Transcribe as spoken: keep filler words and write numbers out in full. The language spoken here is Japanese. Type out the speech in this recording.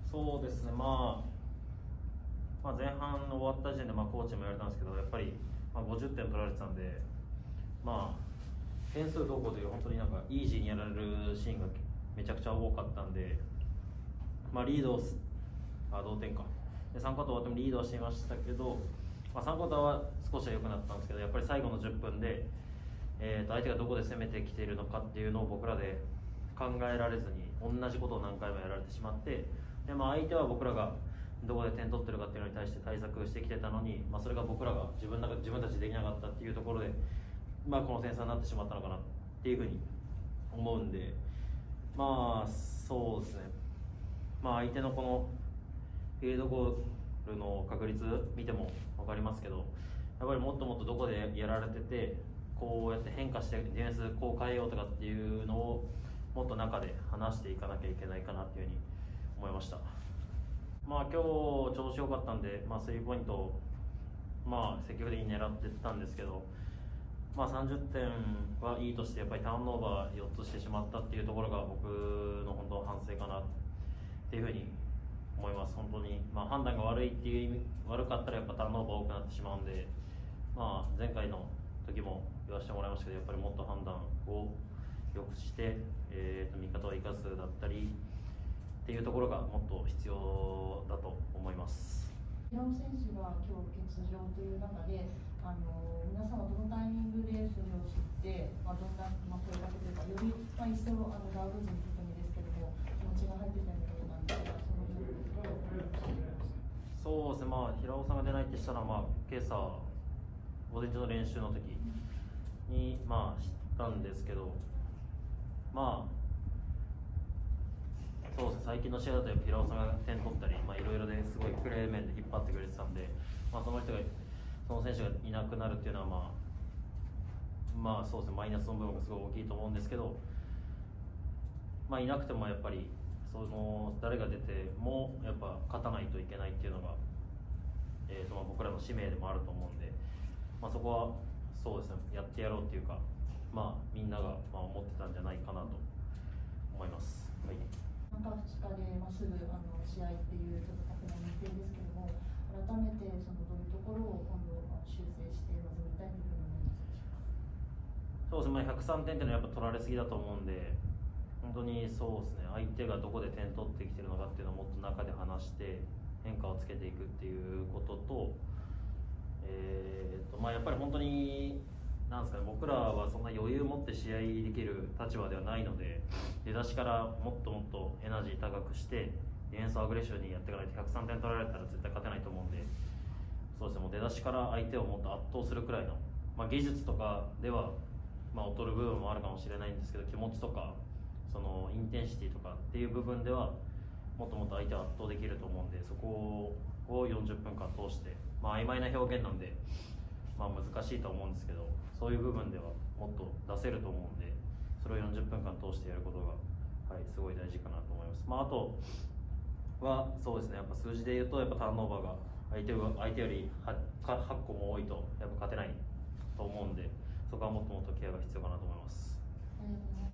そうですね、まあ、まあ、前半終わった時点でまあコーチも言われたんですけど、やっぱりまあごじゅってん取られてたんで、まあ、点数どうこうという本当になんかイージーにやられるシーンがめちゃくちゃ多かったんで、まあ、リードをあ同点かでさんクォーター終わってもリードはしていましたけど、まあ、さんクォーターは少しは良くなったんですけど、やっぱり最後のじゅっぷんで、えー、と相手がどこで攻めてきているのかっていうのを僕らで考えられずに同じことを何回もやられてしまって、で、まあ、相手は僕らがどこで点取ってるかっていうのに対して対策してきてたのに、まあ、それが僕らが自分の中自分たちでできなかったっていうところで、まあ、この点差になってしまったのかなっていうふうに思うんで、まあそうですね、まあ、相手のこのフィールドゴールの確率見ても分かりますけど、やっぱりもっともっとどこでやられてて、こうやって変化してディフェンスこう変えようとかっていうのをもっと中で話していかなきゃいけないかなっていうふうに思いました。まあ、今日調子良かったんで、まあ、スリーポイントを、まあ、積極的に狙っていったんですけど、まあ、さんじゅってんはいいとして、やっぱりターンオーバーよっつしてしまったっていうところが僕の本当反省かなっていうふうに思います。本当に、まあ、判断が悪いっていう意味、悪かったらやっぱターンオーバー多くなってしまうんで、まあ、前回の時も言わせてもらいましたけど、やっぱりもっと判断を良くして、えー、と味方を生かすだったりっていうところがもっと必要だと思います。 平尾選手が今日欠場という中で、あの皆さんはどのタイミングでそれを知って、まあ、どんな、まあ、声かけというか、より、まあ、一層あのガード陣特にですけども、気持ちが入ってたようなんですが、その辺のところを教えてください。 そうですね、まあ、平尾さんが出ないってしたら、まあ、今朝、午前中の練習の時に、まあ、知ったんですけど、まあ、そうですね、最近の試合だと平尾さんが点取ったり、まあ、いろいろですごいプレー面で引っ張ってくれてたんで、まあ、その人がその選手がいなくなるっていうのは、まあ、まあそうですね、マイナスの部分がすごい大きいと思うんですけど、まあ、いなくてもやっぱりその誰が出てもやっぱ勝たないといけないっていうのが、えーとまあ、僕らの使命でもあると思うんで、まあ、そこはそうですね、やってやろうっていうか、まあ、みんながまあ思ってたんじゃないかなと思います。はい、 中ふつかで、まあ、すぐあの試合っていうちょっと確認日程ですけども、改めてそのどういうところを今度修正して臨みたいというふうに思いますでしょうか。 そうですね、まあ、ひゃくさんてんっていうのはやっぱ取られすぎだと思うんで、本当にそうですね、相手がどこで点取ってきてるのかっていうのをもっと中で話して変化をつけていくっていうことと、えーとまあ、やっぱり本当になんですかね、僕らはそんな余裕を持って試合できる立場ではないので、出だしからもっともっとエナジー高くしてディフェンスをアグレッシブにやっていかないとひゃくさんてん取られたら絶対勝てないと思うんで、そうですね、もう出だしから相手をもっと圧倒するくらいの、まあ、技術とかでは、まあ、劣る部分もあるかもしれないんですけど、気持ちとかそのインテンシティとかっていう部分ではもっともっと相手を圧倒できると思うんで、そこをよんじゅっぷんかん通して、まあ曖昧な表現なんで、まあ、難しいと思うんですけど、そういう部分ではもっと出せると思うんで、それをよんじゅっぷんかん通してやることが、はい、すごい大事かなと思います。まあ、あとはそうですね、やっぱ数字で言うとやっぱターンオーバーが相手が相手より はち個も多いとやっぱ勝てないと思うんで、そこはもっともっとケアが必要かなと思います。